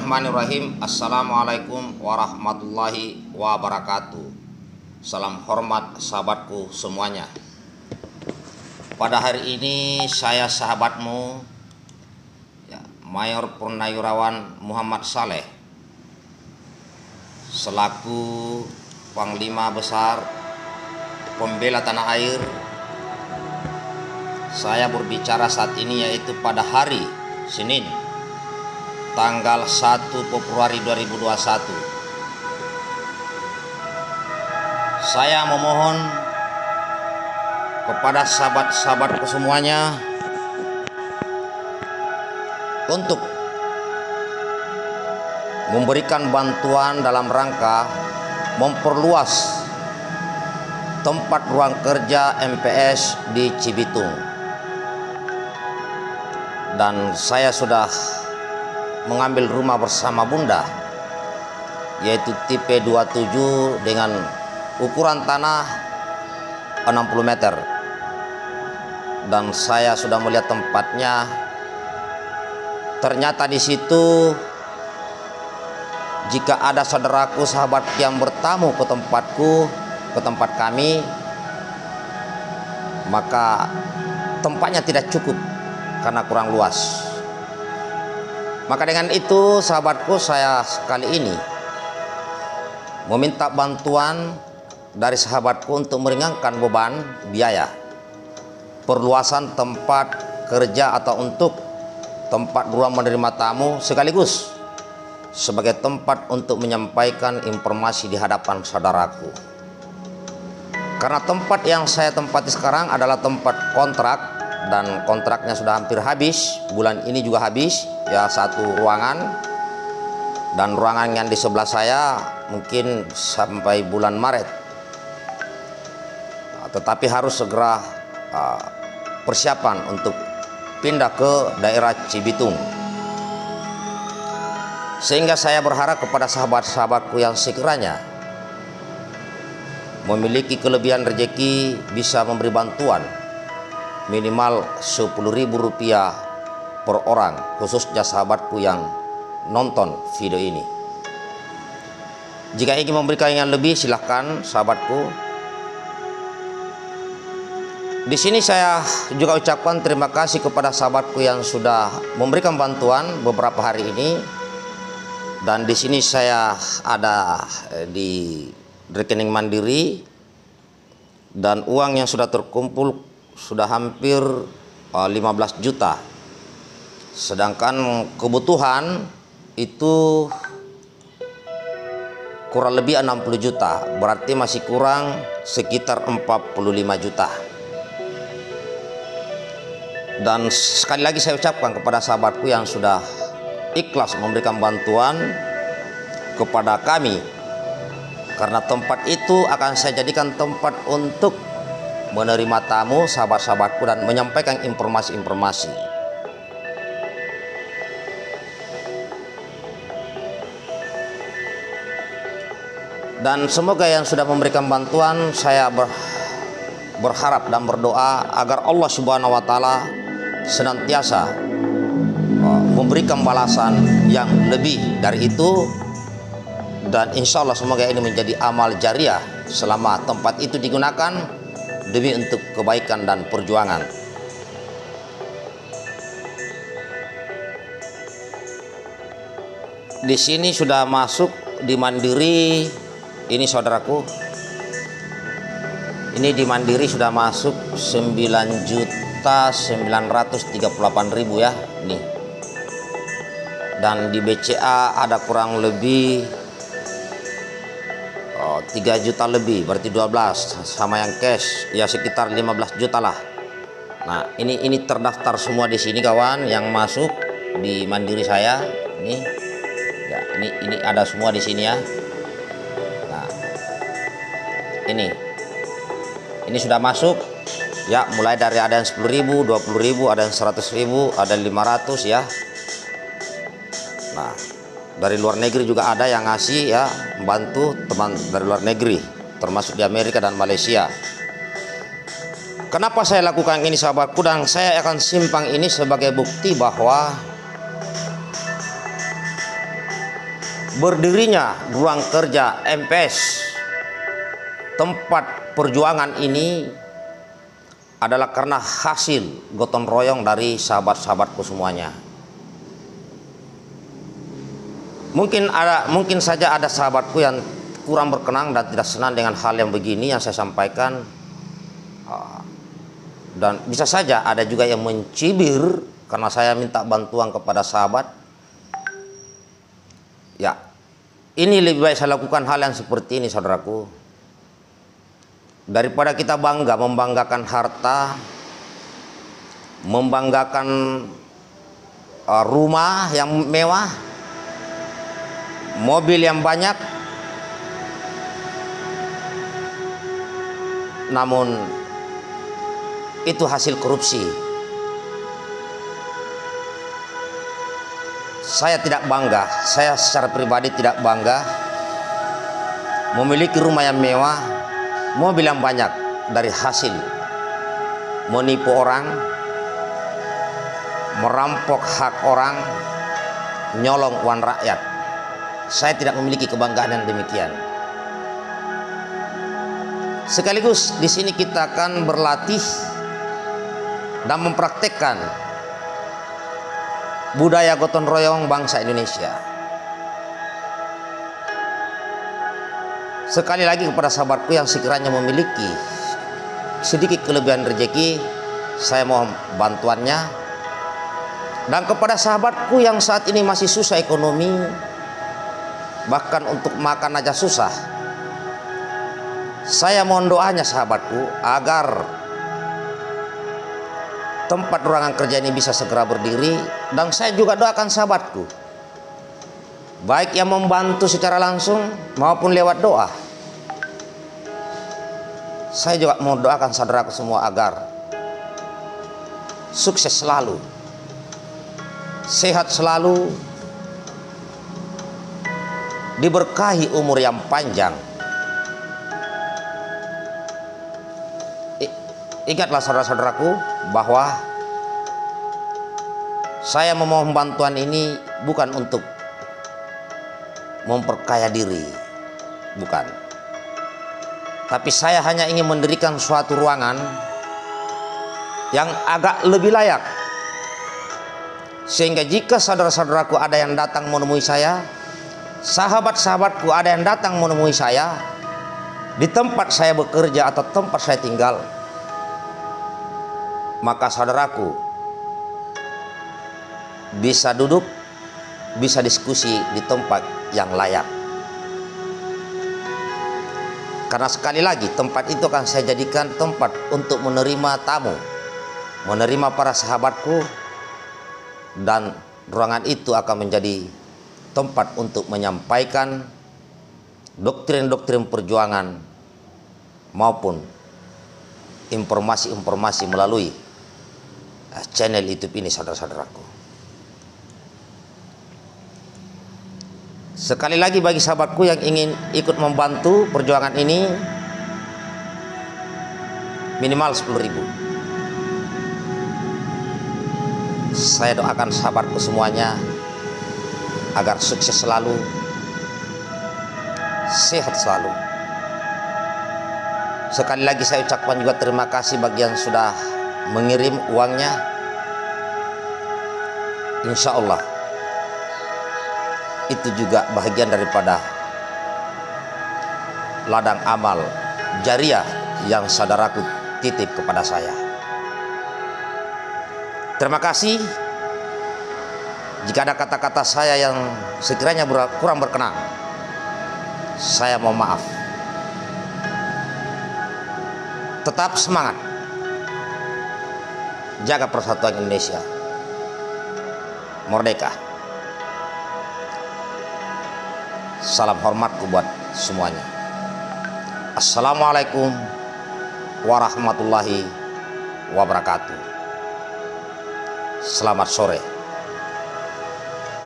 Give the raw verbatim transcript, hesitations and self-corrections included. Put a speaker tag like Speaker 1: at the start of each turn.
Speaker 1: Bismillahirrahmanirrahim. Assalamualaikum warahmatullahi wabarakatuh. Salam hormat sahabatku semuanya. Pada hari ini saya sahabatmu ya, Mayor Purnawirawan Muhammad Saleh selaku Panglima Besar Pembela Tanah Air. Saya berbicara saat ini yaitu pada hari Senin tanggal satu Februari dua ribu dua puluh satu. Saya memohon kepada sahabat-sahabatku semuanya untuk memberikan bantuan dalam rangka memperluas tempat ruang kerja M P S di Cibitung. Dan saya sudah mengambil rumah bersama Bunda yaitu tipe dua puluh tujuh dengan ukuran tanah enam puluh meter, dan saya sudah melihat tempatnya. Ternyata di situ jika ada saudaraku sahabat yang bertamu ke tempatku, ke tempat kami, maka tempatnya tidak cukup karena kurang luas. Maka dengan itu sahabatku, saya kali ini meminta bantuan dari sahabatku untuk meringankan beban biaya perluasan tempat kerja atau untuk tempat ruang menerima tamu, sekaligus sebagai tempat untuk menyampaikan informasi di hadapan saudaraku. Karena tempat yang saya tempati sekarang adalah tempat kontrak, dan kontraknya sudah hampir habis, bulan ini juga habis ya, satu ruangan, dan ruangan yang di sebelah saya mungkin sampai bulan Maret. Nah, tetapi harus segera uh, persiapan untuk pindah ke daerah Cibitung. Sehingga saya berharap kepada sahabat-sahabatku yang sekiranya memiliki kelebihan rezeki bisa memberi bantuan minimal sepuluh ribu rupiah per orang, khususnya sahabatku yang nonton video ini. Jika ingin memberikan yang lebih, silahkan sahabatku. Di sini saya juga ucapkan terima kasih kepada sahabatku yang sudah memberikan bantuan beberapa hari ini. Dan di sini saya ada di rekening Mandiri, dan uang yang sudah terkumpul sudah hampir uh, lima belas juta. Sedangkan kebutuhan itu kurang lebih enam puluh juta. Berarti masih kurang sekitar empat puluh lima juta. Dan sekali lagi saya ucapkan kepada sahabatku yang sudah ikhlas memberikan bantuan kepada kami, karena tempat itu akan saya jadikan tempat untuk menerima tamu sahabat-sahabatku dan menyampaikan informasi-informasi. Dan semoga yang sudah memberikan bantuan, saya ber, berharap dan berdoa agar Allah Subhanahu wa Ta'ala senantiasa uh, memberikan balasan yang lebih dari itu, dan insya Allah semoga ini menjadi amal jariah selama tempat itu digunakan demi untuk kebaikan dan perjuangan. Di sini sudah masuk di Mandiri ini saudaraku. Ini di Mandiri sudah masuk sembilan juta sembilan ratus tiga puluh delapan ribu ya, nih. Dan di B C A ada kurang lebih tiga juta lebih, berarti dua belas, sama yang cash ya sekitar lima belas juta lah. Nah, ini ini terdaftar semua di sini kawan yang masuk di Mandiri saya. Ini ya, ini ini ada semua di sini ya. Nah, ini ini sudah masuk ya, mulai dari ada yang sepuluh ribu, dua puluh ribu, ada yang seratus ribu, ada lima ratus ya. Nah, dari luar negeri juga ada yang ngasih ya, membantu teman dari luar negeri, termasuk di Amerika dan Malaysia. Kenapa saya lakukan ini sahabatku, dan saya akan simpang ini sebagai bukti bahwa berdirinya ruang kerja M P S tempat perjuangan ini adalah karena hasil gotong royong dari sahabat-sahabatku semuanya. Mungkin ada, mungkin saja ada sahabatku yang kurang berkenan dan tidak senang dengan hal yang begini yang saya sampaikan, dan bisa saja ada juga yang mencibir karena saya minta bantuan kepada sahabat. Ya, ini lebih baik saya lakukan hal yang seperti ini, saudaraku, daripada kita bangga membanggakan harta, membanggakan uh, rumah yang mewah, mobil yang banyak, namun itu hasil korupsi. Saya tidak bangga, saya secara pribadi tidak bangga memiliki rumah yang mewah, mobil yang banyak dari hasil menipu orang, merampok hak orang, nyolong uang rakyat. Saya tidak memiliki kebanggaan yang demikian. Sekaligus di sini kita akan berlatih dan mempraktekkan budaya gotong royong bangsa Indonesia. Sekali lagi kepada sahabatku yang sekiranya memiliki sedikit kelebihan rezeki, saya mohon bantuannya. Dan kepada sahabatku yang saat ini masih susah ekonomi, bahkan untuk makan aja susah, saya mohon doanya sahabatku agar tempat ruangan kerja ini bisa segera berdiri. Dan saya juga doakan sahabatku, baik yang membantu secara langsung maupun lewat doa. Saya juga mau doakan saudaraku semua agar sukses selalu, sehat selalu, diberkahi umur yang panjang. Ingatlah saudara-saudaraku bahwa saya memohon bantuan ini bukan untuk memperkaya diri, bukan. Tapi saya hanya ingin mendirikan suatu ruangan yang agak lebih layak, sehingga jika saudara-saudaraku ada yang datang menemui saya, sahabat-sahabatku ada yang datang menemui saya di tempat saya bekerja atau tempat saya tinggal, maka saudaraku bisa duduk, bisa diskusi di tempat yang layak. Karena sekali lagi tempat itu akan saya jadikan tempat untuk menerima tamu, menerima para sahabatku, dan ruangan itu akan menjadi tempat untuk menyampaikan doktrin-doktrin perjuangan maupun informasi-informasi melalui channel YouTube ini, saudara-saudaraku. Sekali lagi bagi sahabatku yang ingin ikut membantu perjuangan ini, minimal sepuluh ribu. Saya doakan sahabatku semuanya agar sukses selalu, sehat selalu. Sekali lagi saya ucapkan juga terima kasih bagi yang sudah mengirim uangnya. Insya Allah itu juga bahagian daripada ladang amal jariah yang saudaraku titip kepada saya. Terima kasih. Jika ada kata-kata saya yang sekiranya kurang berkenan, saya mohon maaf. Tetap semangat, jaga persatuan Indonesia, merdeka. Salam hormatku buat semuanya. Assalamualaikum warahmatullahi wabarakatuh. Selamat sore.